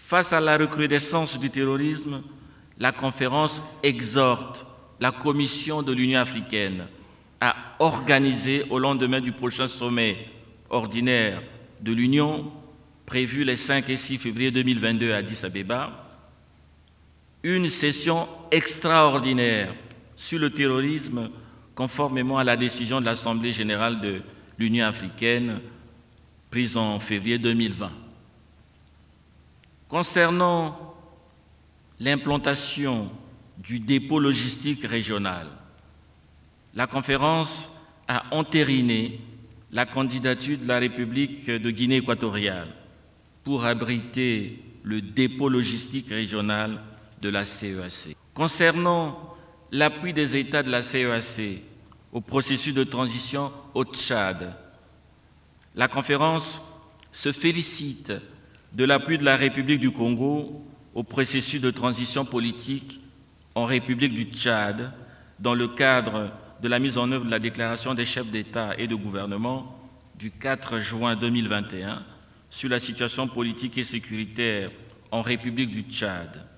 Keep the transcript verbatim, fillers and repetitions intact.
Face à la recrudescence du terrorisme, la conférence exhorte la Commission de l'Union africaine à organiser au lendemain du prochain sommet ordinaire de l'Union, prévu les cinq et six février deux mille vingt-deux à Addis Abeba, une session extraordinaire sur le terrorisme conformément à la décision de l'Assemblée générale de l'Union africaine prise en février deux mille vingt. Concernant l'implantation du dépôt logistique régional, la conférence a entériné la candidature de la République de Guinée équatoriale pour abriter le dépôt logistique régional de la C E A C. Concernant l'appui des États de la C E A C au processus de transition au Tchad, la conférence se félicite de l'appui de la République du Congo au processus de transition politique en République du Tchad dans le cadre de la mise en œuvre de la déclaration des chefs d'État et de gouvernement du quatre juin deux mille vingt et un sur la situation politique et sécuritaire en République du Tchad.